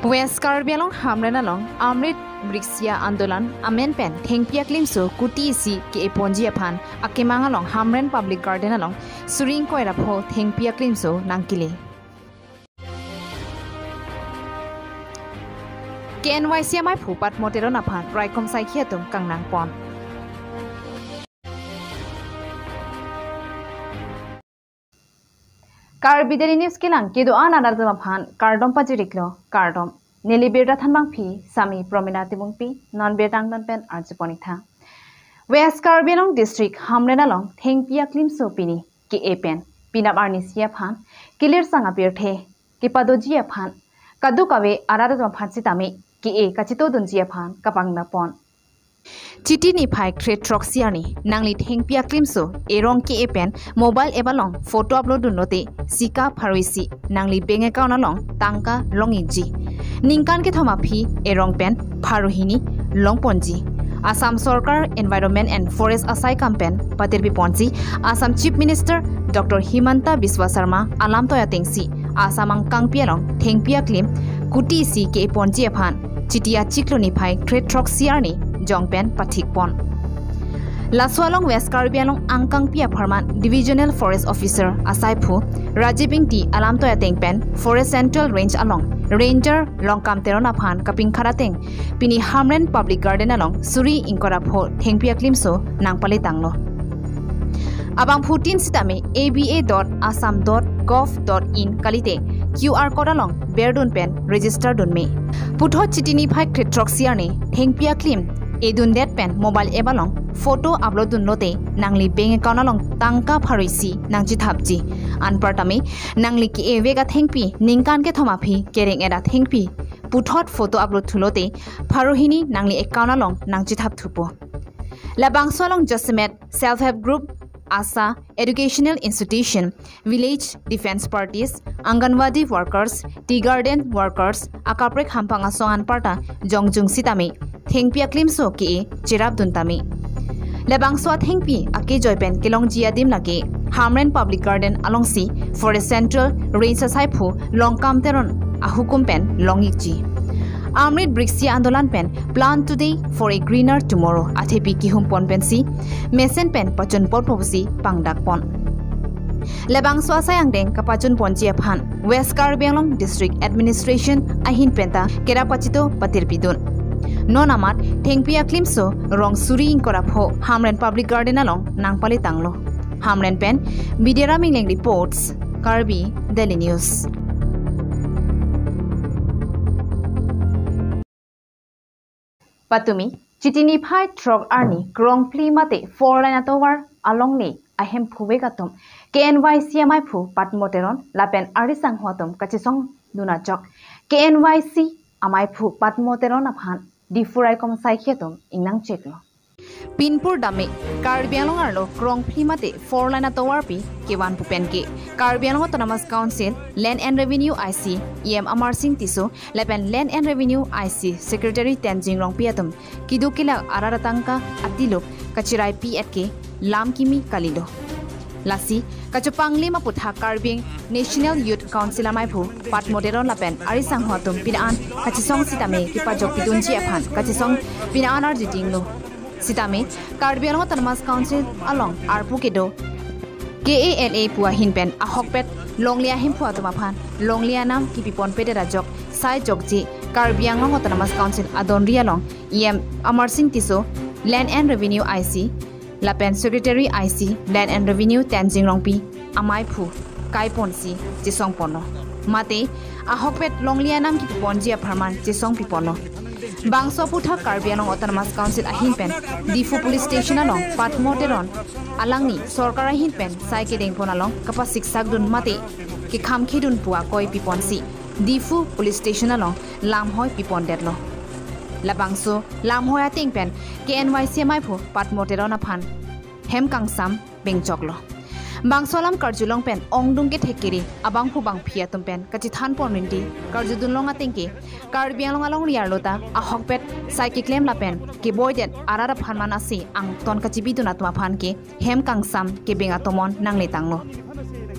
West Karbi Anglong Hamrena Long Amrit Brixia Andolan Amen Pen Thengpia Klimso Kuti Si Ke Eponji Apan Akemanga Long Hamren Public Garden Along Suring Koirapho Thengpia Klimso Nangkile KNYC Mai Phupat Motero Napan Raikom Saikiatum Kangnang Pon Karbi Daily News Kilang Kido Anadar Pan Kardom Pajiriklo Kardom Nili Birda Thanbang Phi Sami Promenade Bungpi Non Birtang Dan Pen Archiponitha West Karbi Anglong District Hamrena Long Thengpia Klimso Pini Ki Epen Pinap Arnisia Phan Kilir Sanga Pirthe Ki Padojia Phan Kadu Kawe Arada Phan Sitami Ki E Kachito Dunjia Phan Kapangna Pon Chiti ni phai threat troxiani nangli Thengpia Klimso erong ki epen mobile ebalong photo upload dunote sika pharisi nangli bank account along tangka longiji ningkan ke thoma phi erong pen pharuhini longponji Assam Sarkar Environment and Forest Asai Campaign Patirbi Ponji Assam Chief Minister Dr. Himanta Biswa Sarma alam toya tengsi Asamang kangpialong Thengpia Klim kuti si ke ponji aphan chitia chikloni phai threat troxiani Jongpen Pathikpon Laswalong West Karbi Anglong Angkang Pia Pharman Divisional Forest Officer Asaipu Rajibing T Alam Toya Tengpen Forest Central Range along Ranger Longkam Terona Phan Kaping Kharateng Pini Hamren Public Garden along Suri Inkorapho Thengpia Klimso Nangpali Tanglo Abang Putin Sitame aba.assam.gov.in Kalite QR code along Berdun Pen Register Dunme Putho Chitini Phai Kretroxiani Thengpia Klim Edun det pen mobile ebalong photo upload dun note nangli bank account along tangka pharisi nangji thapji anpartame nangli ki evega thengpi ningkan ke thomapi kereng era thengpi puthot photo upload thulote pharohini nangli account along nangji thap thupo labangso along Josmet self help group Asa Educational Institution Village Defense Parties Anganwadi Workers Tea Garden Workers Akaprek Hampanga Songan Parta Jongjung Sitame Thengpia Klimso ki Chirap Duntami Labangso Thengpi Ake Joypen Kilong Jiadim Lake Hamren Public Garden along sea Forest Central Range Saipu Longkam Teron Ahukum Pen Longikji Amrit Brixia Andolan Pen Plan Today for a Greener Tomorrow Athepi Kihum Pon Pensi Mesen Pen Pachun Pon Posi Pangdak Pon Lebang Swa Sayang Deng Kapachun Ponjia Phan West Karbi Anglong District Administration Ahin Penta Kerapachito Patirpidun Nonamat Thengpia Klimso Rong Suri Inkorapho Hamren Public Garden along Nangpali Tanglo Hamren Pen Bidera Mingling Reports Karbi Daily News Patumi Chitini Phai Trog Arni Grong Pli Mate Forlana Tower along ni Ahem Phuvegatum KNYC Mai Phu Patmoteron Lapen Arisang Hotum Kachisong Dunachok KNYC Amai Phu Patmoteron Aphan Difurai Kom Saikhetum Inang Cheklo Pinpur Dame Karbi Anglong Arlo Grong Pli Mate Forlana Tower Pi Kewan Pupenke Karbi Anglong Autonomous Council Land and Revenue IC EM Amar Singh Tiso Lapen Land and Revenue IC Secretary Tenzing Rong Piatum Kidukila Araratangka Atiluk Kachirai P.K. Lam Kimi Kalido Lasi Kachupang Lima Putha Karbing National Youth Council Amaipu Pat Moderon Lapen Arisang Hotum Pinaan Kachisong Sitame Kipajok Pidunji Aphan Kachisong Pinaan Arjitinglo Sitame Karbi Anglong Autonomous Council along Arpukedo KALA Pua Hinpen Ahokpet Longlia Himpua Tumaphan Longlia Nam Kipipon Pederajok Sai Jokji Karbi Anglong Autonomous Council Adon Rialong EM Amar Singh Tiso Land and Revenue IC Lapen Secretary IC Land and Revenue Tenzing Rongpi Amai Phu Kai Ponsi Chisong Pono Mate Ahokpet Longlia Nam Kipiponji Apharman Chisong Pipono Bangso Putha Karbi Anglong Autonomous Council Ahinpen Difu Police Station along Patmoteron Alangni Sorkar Ahinpen Saikedeng Ponalong Kapas Siksak Dun Mate Ki Khamkhidun Pua Koi Piponsi Difu Police Station along Lamhoi Pipon Dedlo Labangso Lamhoi Atingpen KNYC Maipu Patmoteron Aphan Hem Kangsam Bengchoklo Bangsolam Karjulong Pen Ongdung Ke Thekiri Abangpu Bang Phiatum Pen Kachithan Ponrindi Karjudunlong Atingke Karbi Anglong along Riarlota Ahokpet Saiki Claim Lapen Ke Boydet Arara Phanman Asi Ang Ton Kachibiduna Tuma Phan Ke Hem Kangsam Ke Bengatomon Nangle Tanglo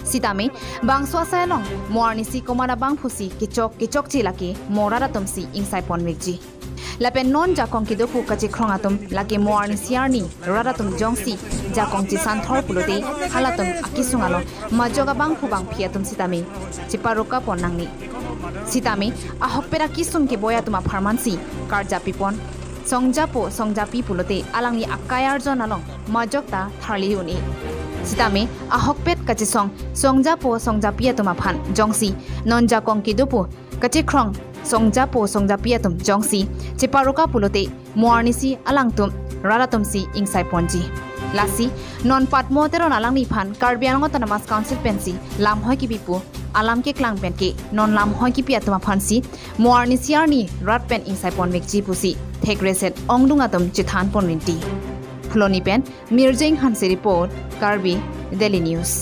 Sitame bang swasa long morni si komara bang phusi kichok chilaki morara tumsi insai ponwekji lapen non jakong ki dopu kachi khrongatum laki morni siarni raratum jongsi jakong chi santhor pulote halatum akisungalo majoga bang phubang phiatum sitame chiparuka ponangni Sitame ahokpera kisung ki boyatuma pharmansi karja pipon songjapi pulote alangni akayar jonalong majokta tharliuni Sitame ahokpet kachisong songjapiatuma phan jongsi nonja kongki dupu kachikhrong songjapiatum jongsi chiparuka pulote muarnisi alangtum raratumsi ingsai ponji lasi non patmoteron alangni phan karbiango tanamas council pensi lamhoi ki bipu alam ke klang pen ke non lamhoi ki piatuma phansi muarnisiarni ratpen ingsai ponwekji pusi thekreset ongdungatum chithan ponwinti Floni Pen, Mirjing Hansi Report, Karbi, Daily News.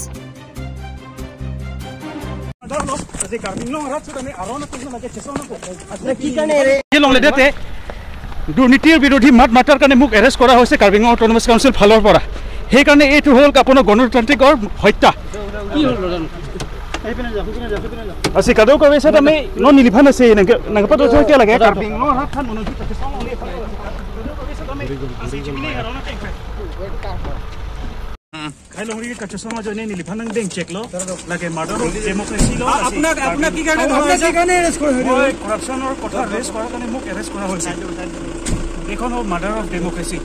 দুৰ্নীতিৰ বিৰোধী মাত মাতাৰ কাৰণে মোক arrest কৰা হৈছে Karbi Anglong autonomous council ফালৰ পৰা সেইকাৰণে এইটো হ'ল আপোনাৰ গণতান্ত্ৰিকৰ হত্যা আছে কাদৌ কৰিছে আমি নন নিলিভান আছে নাগপাত কি লাগে কাৰ্বি আংলং হাতখন মনোযোগ खाई लोग का चश्मा जो नहीं लिफान बैंक चेक लो लगे मर्डर ऑफ डेमोक्रेसी लो अपना की गाने करप्शन और कथा रेस करा কাৰণে মোক এৰেষ্ট কৰা হৈছে দেখোন মার্ডার অফ ডেমোক্রেসি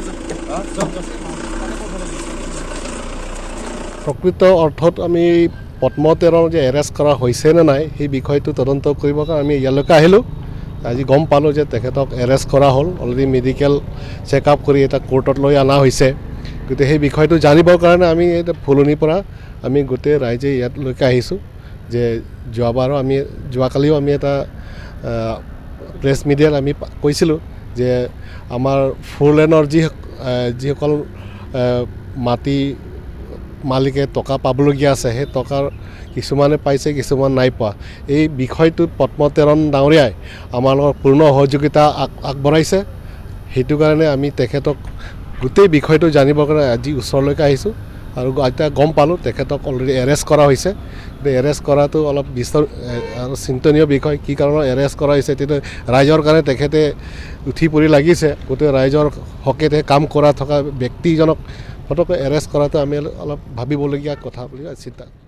প্রকৃত অর্থত আমি পদ্মতেৰক যে এৰেষ্ট কৰা হৈছে নে নাই এই বিষয়টো তদন্ত কৰিবৰ কাৰণে আমি ইয়ালৈকে আহিলো আজি গম পালো যে তেখেতক এৰেষ্ট কৰা হ'ল অলৰেডি মেডিকেল চেকআপ কৰি এটা কোৰ্টত লৈ অনা হৈছে গতে সেই বিষয়টো জানিবৰ কাৰণে আমি এটা ফুলনিৰ পৰা আমি গোটেই ৰাইজে ইয়ালৈকে আহিছোঁ যে যোৱাকালিও আমি এটা প্ৰেছ মিডিয়াত আমি কৈছিলোঁ যে আমাৰ ফ'ৰ লেনৰ যিসকল মাটি মালিকে টকা পাবলগীয়া আছে সেই টকাৰ কিছুমানে পাইছে কিছুমান নাই পোৱা এই বিষয়টোত পদ্মতেৰণ ডাঙৰীয়াই আমাৰ লগত পূৰ্ণ সহযোগিতা আগবঢ়াইছে সেইটো কাৰণে আমি তেখেতক গোটেই বিষয়টো জানিবৰ কাৰণে আজি ওচৰলৈকে আহিছোঁ আৰু এতিয়া গম পালোঁ তেখেতক অলৰেডি এৰেষ্ট কৰা হৈছে এৰেষ্ট কৰাটো অলপ আৰু চিন্তনীয় বিষয় কি কাৰণত এৰেষ্ট কৰা হৈছে তেতিয়া ৰাইজৰ কাৰণে তেখেতে উঠি পৰি লাগিছে গোটেই ৰাইজৰ হকে কাম কৰা থকা ব্যক্তিজনক ফটকৈ এৰেষ্ট কৰাটো আমি অলপ ভাবিবলগীয়া কথা বুলি চিন্তা